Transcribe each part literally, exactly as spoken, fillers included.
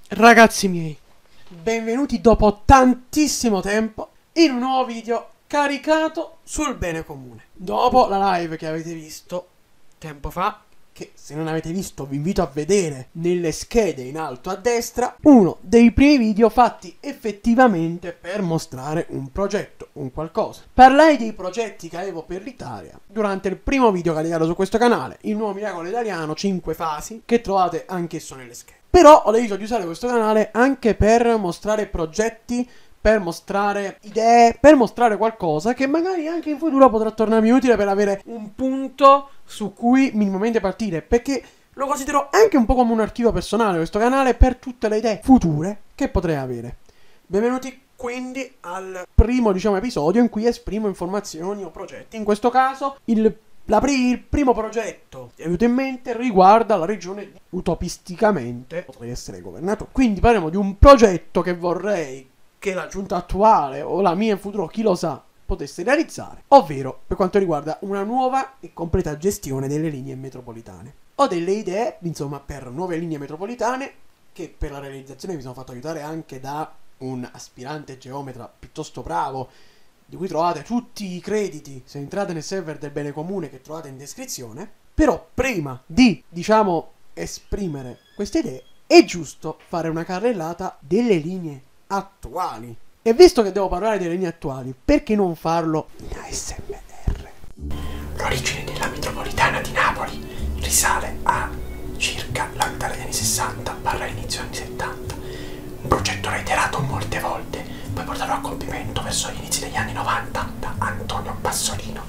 Ragazzi miei, benvenuti dopo tantissimo tempo in un nuovo video caricato sul bene comune. Dopo la live che avete visto tempo fa, che se non avete visto vi invito a vedere nelle schede in alto a destra, uno dei primi video fatti effettivamente per mostrare un progetto, un qualcosa. Parlai dei progetti che avevo per l'Italia durante il primo video caricato su questo canale, il nuovo miracolo italiano cinque fasi, che trovate anch'esso nelle schede. Però ho deciso di usare questo canale anche per mostrare progetti, per mostrare idee, per mostrare qualcosa che magari anche in futuro potrà tornarmi utile per avere un punto su cui minimamente partire, perché lo considero anche un po' come un archivio personale questo canale per tutte le idee future che potrei avere. Benvenuti quindi al primo, diciamo, episodio in cui esprimo informazioni o progetti. In questo caso il La pri il primo progetto che ho avuto in mente riguarda la regione di utopisticamente potrei essere governato. Quindi parliamo di un progetto che vorrei che la giunta attuale o la mia in futuro, chi lo sa, potesse realizzare, ovvero per quanto riguarda una nuova e completa gestione delle linee metropolitane. Ho delle idee, insomma, per nuove linee metropolitane che per la realizzazione mi sono fatto aiutare anche da un aspirante geometra piuttosto bravo, di cui trovate tutti i crediti se entrate nel server del bene comune che trovate in descrizione. Però prima di, diciamo, esprimere queste idee è giusto fare una carrellata delle linee attuali. E visto che devo parlare delle linee attuali, perché non farlo in A S M R? L'origine della metropolitana di Napoli risale a circa la metà degli anni sessanta barra inizio anni settanta. Un progetto reiterato molte volte, poi portato a compimento verso gli inizi degli anni novanta da Antonio Bassolino.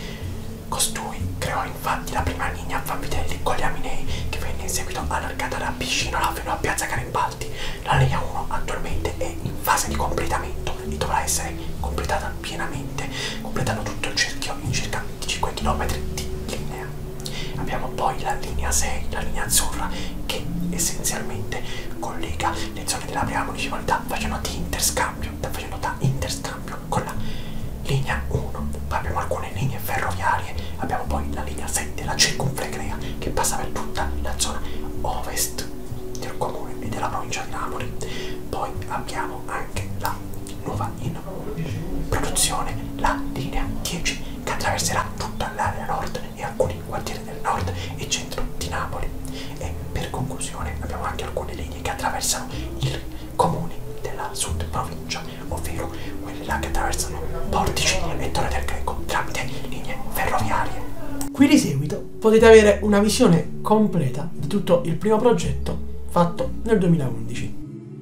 Costui creò infatti la prima linea a Vanvitelli con gli Aminei, che venne in seguito allargata da Piscinola fino a Piazza Garibaldi. La linea uno attualmente è in fase di completamento e dovrà essere completata pienamente, completando tutto il cerchio in circa venticinque chilometri di linea. Abbiamo poi la linea sei, la linea azzurra, che essenzialmente collega le zone della prima municipalità facendo di interscambio, facendo da interscambio con la linea uno. Poi abbiamo alcune linee ferroviarie, abbiamo poi la linea sette, la circumflegrea, che passa per tutta la zona ovest del comune e della provincia di Napoli. Poi abbiamo anche la nuova in produzione, la linea dieci, che attraverserà tutta l'area nord e alcuni quartieri del nord e centro di Napoli. E per conclusione abbiamo anche alcune linee che attraversano i comuni della sud provincia, ovvero quelle là che attraversano Portici e Torre del Greco tramite linee ferroviarie. Qui di seguito potete avere una visione completa di tutto il primo progetto fatto nel duemilaundici.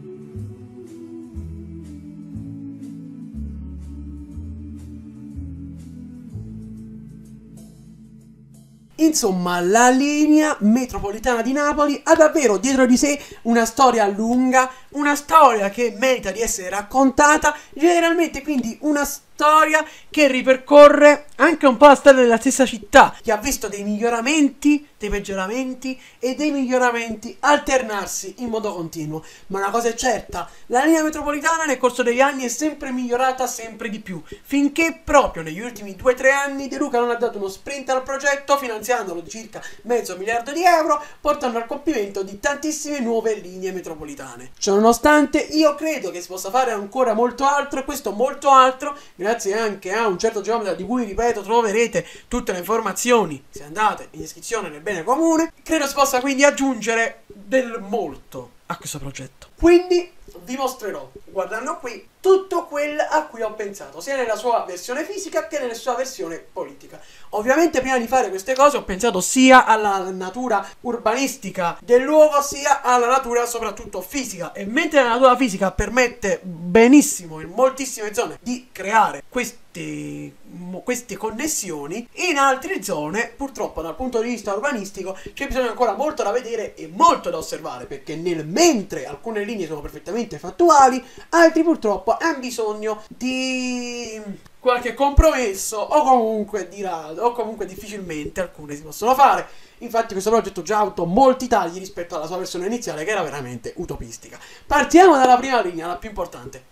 Insomma, la linea metropolitana di Napoli ha davvero dietro di sé una storia lunga, una storia che merita di essere raccontata, generalmente quindi una storia che ripercorre anche un po' la storia della stessa città, che ha visto dei miglioramenti, dei peggioramenti e dei miglioramenti alternarsi in modo continuo. Ma una cosa è certa, la linea metropolitana nel corso degli anni è sempre migliorata sempre di più, finché proprio negli ultimi due tre anni De Luca non ha dato uno sprint al progetto, finanziandolo di circa mezzo miliardo di euro, portando al compimento di tantissime nuove linee metropolitane. Ciononostante, io credo che si possa fare ancora molto altro, e questo molto altro grazie anche a un certo geometra di cui, ripeto, troverete tutte le informazioni se andate in descrizione nel bene comune. Credo si possa quindi aggiungere del molto a questo progetto. Quindi vi mostrerò, guardando qui, tutto quel a cui ho pensato, sia nella sua versione fisica che nella sua versione politica. Ovviamente prima di fare queste cose ho pensato sia alla natura urbanistica del luogo, sia alla natura soprattutto fisica. E mentre la natura fisica permette benissimo in moltissime zone di creare queste, queste connessioni, in altre zone purtroppo dal punto di vista urbanistico c'è bisogno ancora molto da vedere e molto da osservare, perché nel mentre alcune linee sono perfettamente fattuali, altri purtroppo hanno bisogno di qualche compromesso o comunque di rado, o comunque difficilmente alcune si possono fare. Infatti questo progetto già ha avuto molti tagli rispetto alla sua versione iniziale, che era veramente utopistica. Partiamo dalla prima linea, la più importante,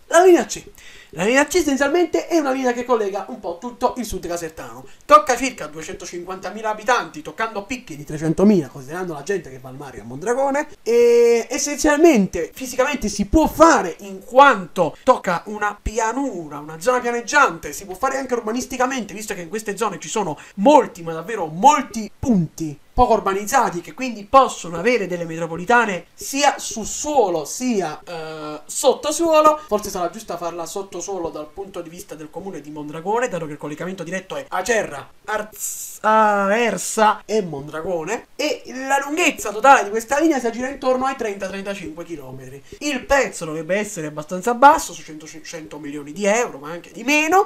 La linea C. La linea C essenzialmente è una linea che collega un po' tutto il sud casertano. Tocca circa duecentocinquantamila abitanti, toccando picchi di trecentomila, considerando la gente che va al mare a Mondragone. E essenzialmente, fisicamente si può fare in quanto tocca una pianura, una zona pianeggiante. Si può fare anche urbanisticamente, visto che in queste zone ci sono molti, ma davvero molti punti poco urbanizzati, che quindi possono avere delle metropolitane sia su suolo sia eh, sottosuolo. Forse sarà giusto farla sottosuolo dal punto di vista del comune di Mondragone, dato che il collegamento diretto è Acerra, Arz- Aversa e Mondragone, e la lunghezza totale di questa linea si aggira intorno ai trenta trentacinque chilometri. Il prezzo dovrebbe essere abbastanza basso, su cento, cento milioni di euro, ma anche di meno,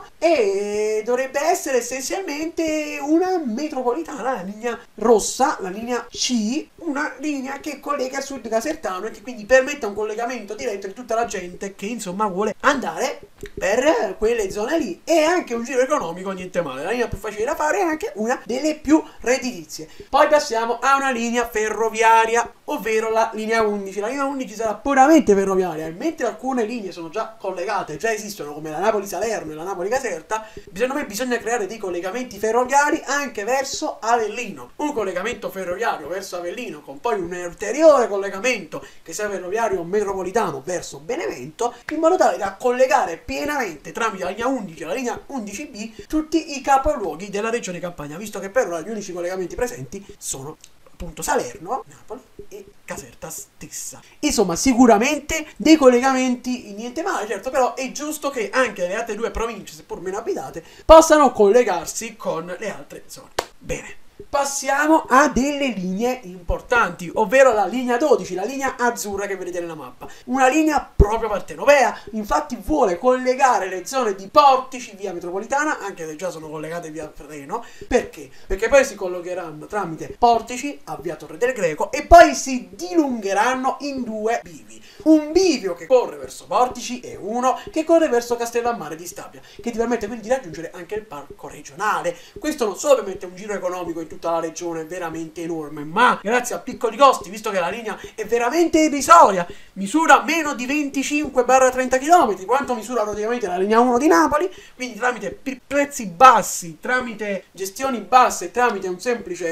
e dovrebbe essere essenzialmente una metropolitana, la linea rossa, la linea C, una linea che collega il sud casertano e che quindi permette un collegamento diretto di tutta la gente che insomma vuole andare per quelle zone lì, e anche un giro economico niente male. La linea più facile da fare è anche una delle più redditizie. Poi passiamo a una linea ferroviaria, ovvero la linea undici. La linea undici sarà puramente ferroviaria, e mentre alcune linee sono già collegate, già esistono, come la Napoli-Salerno e la Napoli-Caserta, secondo me bisogna creare dei collegamenti ferroviari anche verso Avellino. Un collegamento ferroviario verso Avellino, con poi un ulteriore collegamento che sia ferroviario o metropolitano verso Benevento, in modo tale da collegare pienamente tramite la linea undici e la linea undici B tutti i capoluoghi della regione Campania, visto che per ora gli unici collegamenti presenti sono appunto Salerno, Napoli e Caserta stessa. Insomma, sicuramente dei collegamenti niente male, certo, però è giusto che anche le altre due province, seppur meno abitate, possano collegarsi con le altre zone. Bene. Passiamo a delle linee importanti, ovvero la linea dodici, la linea azzurra che vedete nella mappa. Una linea proprio partenopea, infatti vuole collegare le zone di Portici via metropolitana, anche se già sono collegate via treno. Perché? Perché poi si collegheranno tramite Portici a via Torre del Greco e poi si dilungheranno in due bivi. Un bivio che corre verso Portici e uno che corre verso Castellammare di Stabia, che ti permette quindi di raggiungere anche il parco regionale. Questo non solo permette un giro economico in tutta la regione veramente enorme, ma grazie a piccoli costi, visto che la linea è veramente irrisoria, misura meno di venticinque trenta chilometri, quanto misura praticamente la linea uno di Napoli, quindi tramite prezzi bassi, tramite gestioni basse, tramite un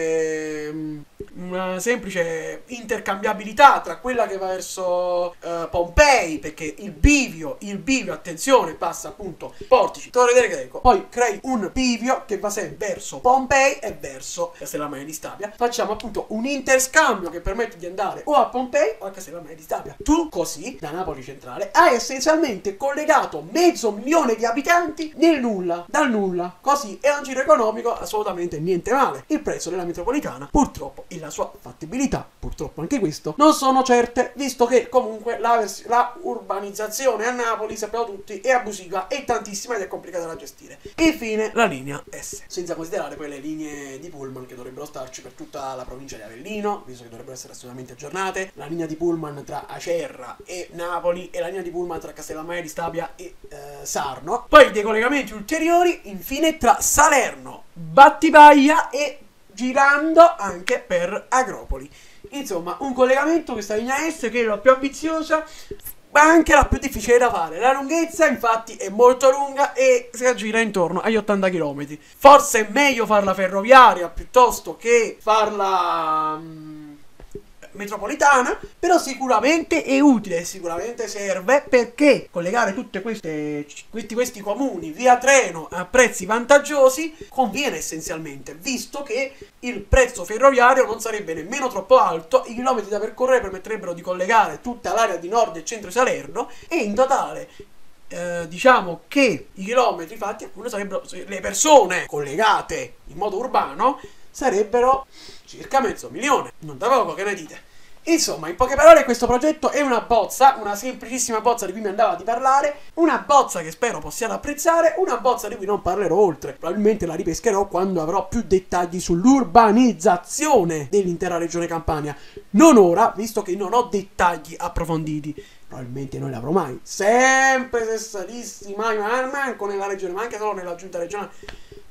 semplice una semplice intercambiabilità tra quella che va verso uh, Pompei, perché il bivio, il bivio, attenzione, passa appunto Portici, Torre del Greco, poi crei un bivio che va sempre verso Pompei e verso Castellammare di Stabia. Facciamo appunto un interscambio che permette di andare o a Pompei o a Castellammare di Stabia. Tu così, da Napoli centrale, hai essenzialmente collegato mezzo milione di abitanti nel nulla, dal nulla. Così è un giro economico assolutamente niente male. Il prezzo della metropolitana, purtroppo, e la sua fattibilità, purtroppo anche questo, non sono certe, visto che comunque la, vers- la urbanizzazione a Napoli, sappiamo tutti, è abusiva, è tantissima ed è complicata da gestire. E infine la linea S, senza considerare poi le linee di pullman che dovrebbero starci per tutta la provincia di Avellino, visto che dovrebbero essere assolutamente aggiornate, la linea di pullman tra Acerra e Napoli e la linea di pullman tra Castellammare di Stabia e eh, Sarno. Poi dei collegamenti ulteriori infine tra Salerno, Battipaglia e girando anche per Agropoli. Insomma, un collegamento, questa linea S, che è la più ambiziosa ma anche la più difficile da fare. La lunghezza infatti è molto lunga e si aggira intorno agli ottanta chilometri. Forse è meglio farla ferroviaria piuttosto che farla mh, metropolitana, però sicuramente è utile, sicuramente serve, perché collegare tutte queste questi, questi comuni via treno a prezzi vantaggiosi conviene essenzialmente, visto che il prezzo ferroviario non sarebbe nemmeno troppo alto, i chilometri da percorrere permetterebbero di collegare tutta l'area di nord e centro Salerno, e in totale eh, diciamo che i chilometri fatti appunto sarebbero, le persone collegate in modo urbano sarebbero circa mezzo milione, non da poco, che ne dite? Insomma, in poche parole, questo progetto è una bozza, una semplicissima bozza di cui mi andava di parlare, una bozza che spero possiate apprezzare, una bozza di cui non parlerò oltre. Probabilmente la ripescherò quando avrò più dettagli sull'urbanizzazione dell'intera regione Campania. Non ora, visto che non ho dettagli approfonditi. Probabilmente non li avrò mai. Sempre stessi, mai, manco nella regione, ma anche solo nella giunta regionale.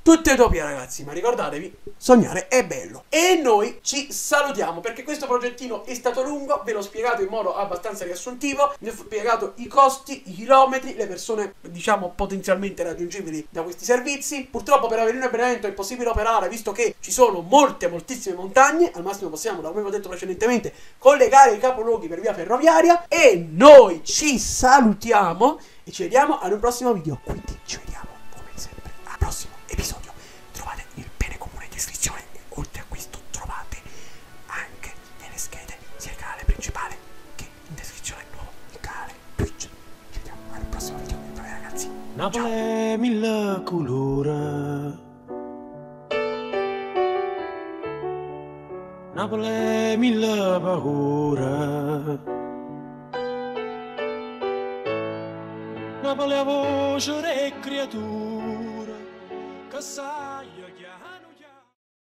tutte utopie ragazzi, ma ricordatevi, sognare è bello. E noi ci salutiamo perché questo progettino è stato lungo, ve l'ho spiegato in modo abbastanza riassuntivo, vi ho spiegato i costi, i chilometri, le persone diciamo potenzialmente raggiungibili da questi servizi. Purtroppo per avere un abbonamento è impossibile operare visto che ci sono molte moltissime montagne, al massimo possiamo, come ho detto precedentemente, collegare i capoluoghi per via ferroviaria. E noi ci salutiamo e ci vediamo ad un prossimo video, quindi ci vediamo come sempre al prossimo episodio. Trovate il bene comune in descrizione e oltre a questo trovate anche nelle schede sia il canale principale che in descrizione il nuovo il canale Twitch. Ci vediamo al prossimo video, bravi ragazzi. Napoli è mille colore, Napoli è mille paure, Napoli è voce e creatura che sa